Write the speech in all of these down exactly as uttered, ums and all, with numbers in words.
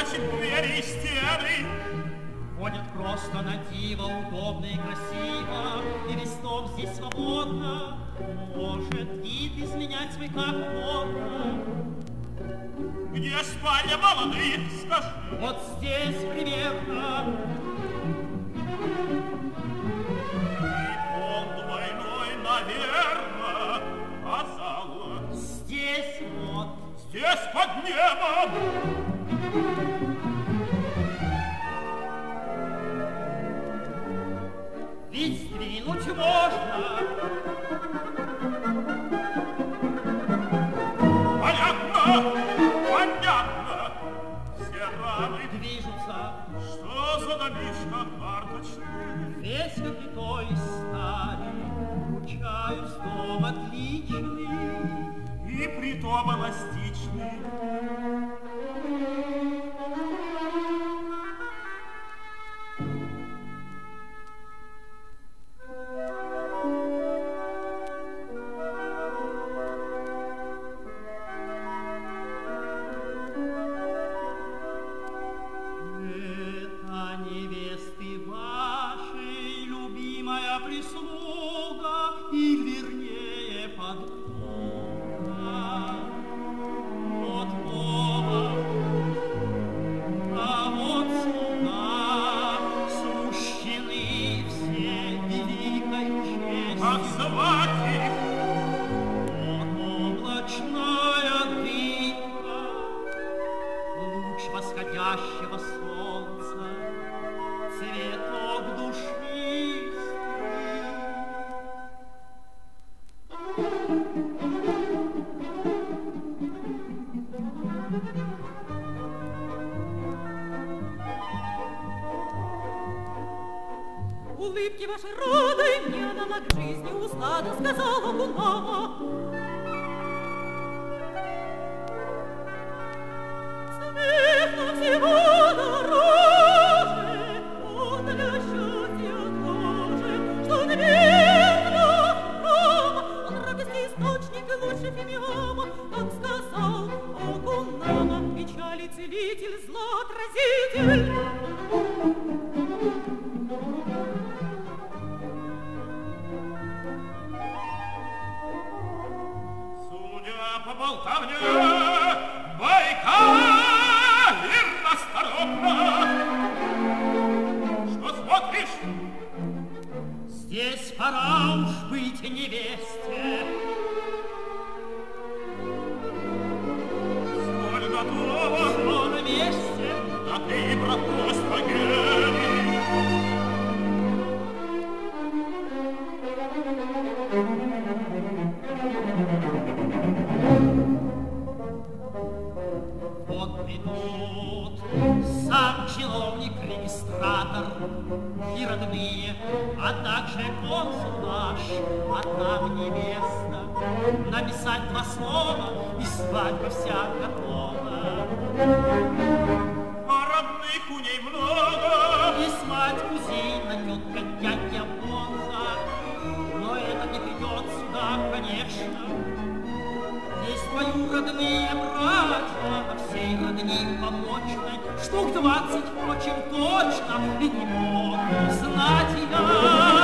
значит двери и стены. Ходят просто на диво, удобно и красиво, и весь дом здесь свободно. Может вид изменять свой как угодно. Где спальня молодых, скажи? Вот здесь примерно. И пол двойной, наверно, а зал? Здесь вот. Здесь под небом. Ведь сдвинуть можно. Понятно, понятно. Все рамы Движутся. Что за домишко карточный? Весь как и той стали. Ручаюсь, дом отличный. И притом эластичный. Улыбки вашей радой мне дала к жизни услада, сказала Лунава. Смех нам всего дороже, он для счастья тоже, что немедленно Рома, он радости источник и лучше Фимиама, как сказал Окунама, печали целитель, зло отразитель. По болтовне Байкалин расторопно. Что смотришь? Здесь пора уж быть невесте. Соль готова. Что на месте? Да ты, брат, спагетти. Сам чиновник-регистратор и родные, а также консул наш, а там невеста. Написать два слова, и свадьба вся готова. А родных у ней много. И мать, кузина, тетка, дядя, Бонза. Но это не придет сюда, конечно. Есть двоюродные братья, а всей родни побочной штук двадцать, впрочем, точно, и не мог знать я.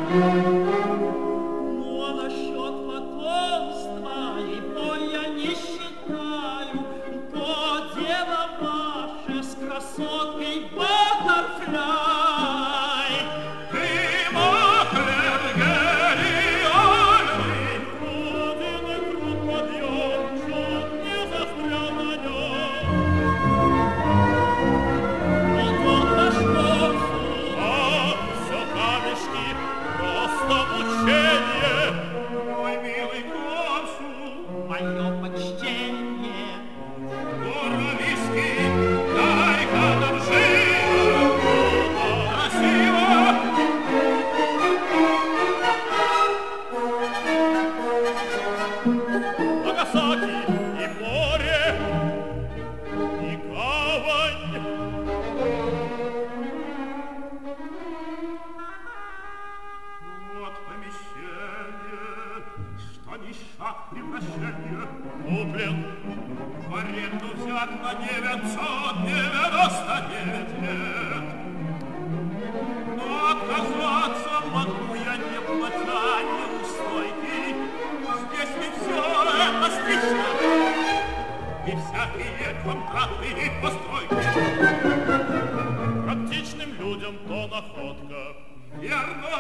Но насчет потомства его я не считаю, то дело ваше с красоткой Баттерфляй. Ты махлер гениальный. Родины труд подъем, чуть не застрял на нем. И тот наш консул, А все камешки, просто учение. Мой милый консул, мое почтение. Горловиски, дай-ка нам живо, красиво. Нагасаки и море, и гавань. Вот помещение, что ни шаг превращение. Куплен, в аренду пятьдесят на девятьсот девяносто девять лет. Но отказаться могу я, не платя неустойки. Здесь ведь все это встречено, и всякие контракты и постройки. Практичным людям то находка. Верно.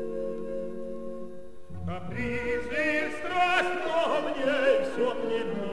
Капризы, страсть, но мне все мне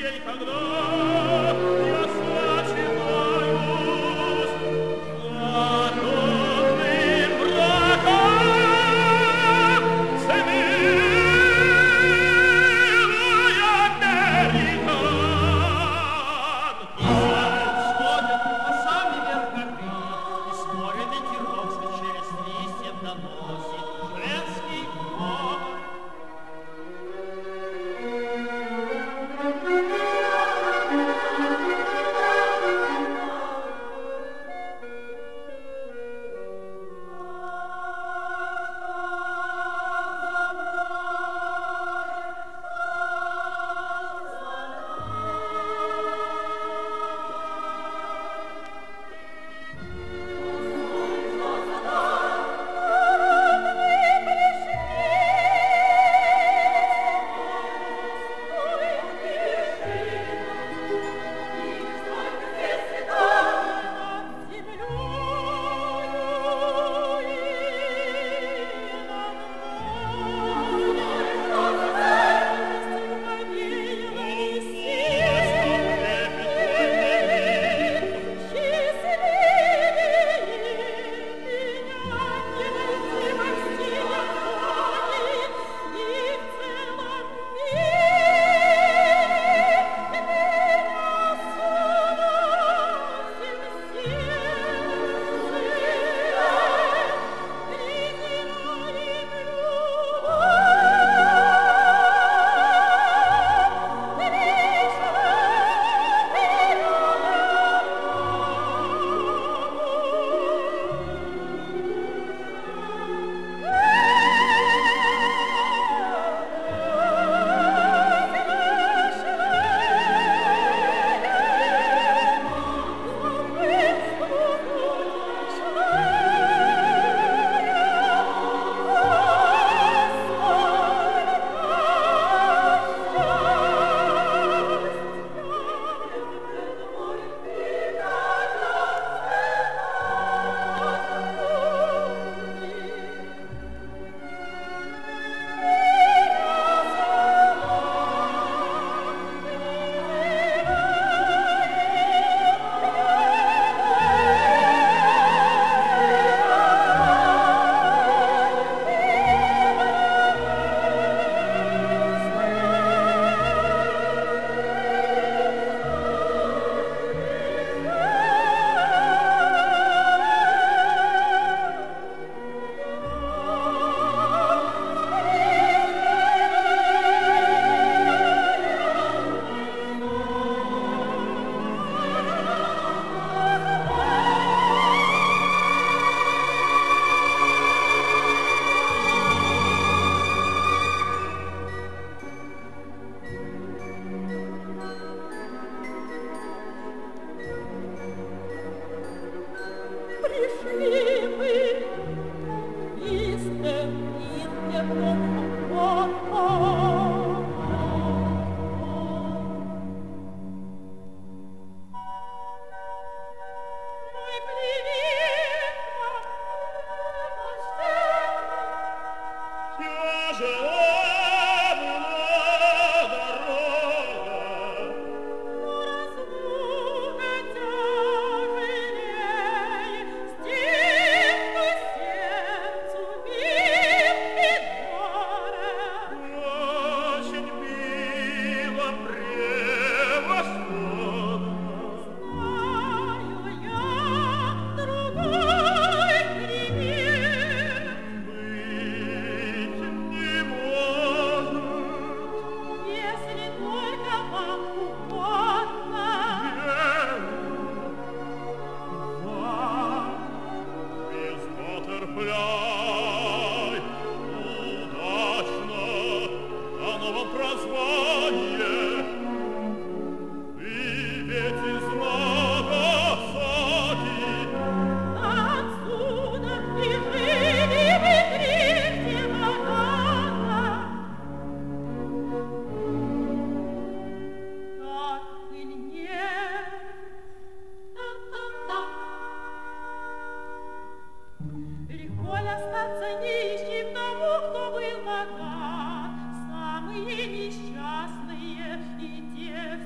ей тогда я сочетаюсь законным браком с милой американ. И сходят по самый верх горы, и скоро ветерок через листья доносит женский говор.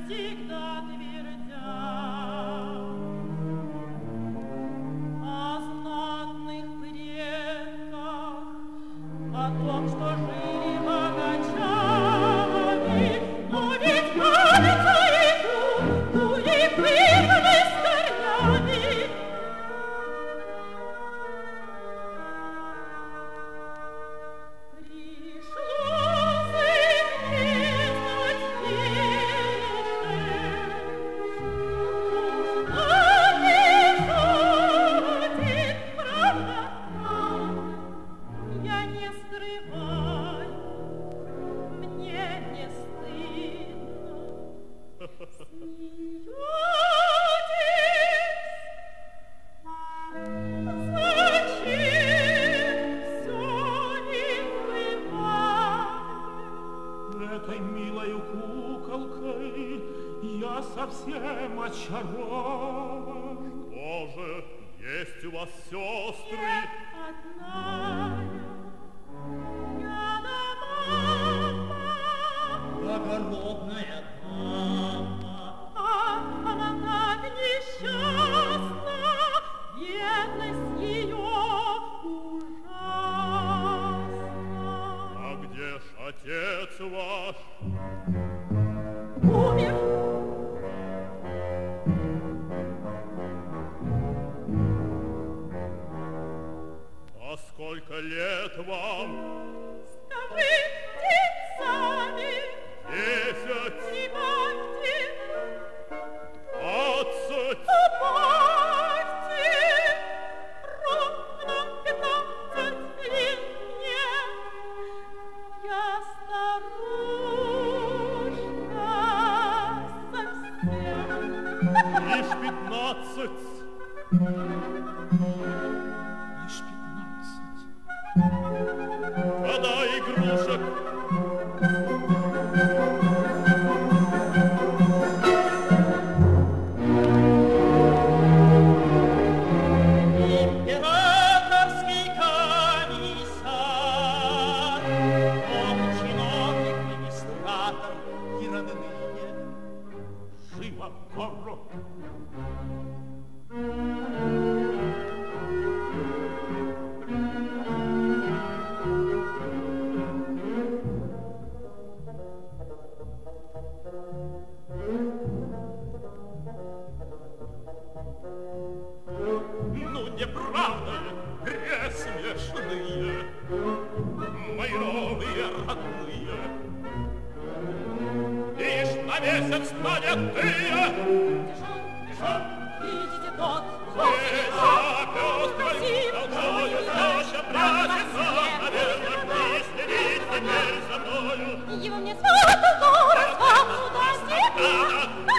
всегда твердя о знатных предках, о том, что жили богачами, но ведь кажется ему, дури вырваны с корнями. Совсем очарован. Что же, есть у вас сестры? Одна я да мама, благородная дама. А она так несчастна, бедность ее ужасна. А где ж отец ваш? Умер. А сколько лет вам? Скажите сами. Десять. Прибавьте. Двадцать. Убавьте. Ровно пятнадцать лет мне. Я старушка совсем. Лишь пятнадцать. Лишь пятнадцать. Подай игрушек. Императорский комиссар, он чиновник, администратор и родные. Живо, гору. Ну, неправда ли, пресмешные, мои новые родные? Ишь, на месяц нанятые! Тишон, тишон, видите тот, Леся пестрой толпою, Саша прячется, наверно, вниз, следить теперь за мною. его мне сватал, дорого, куда Надо,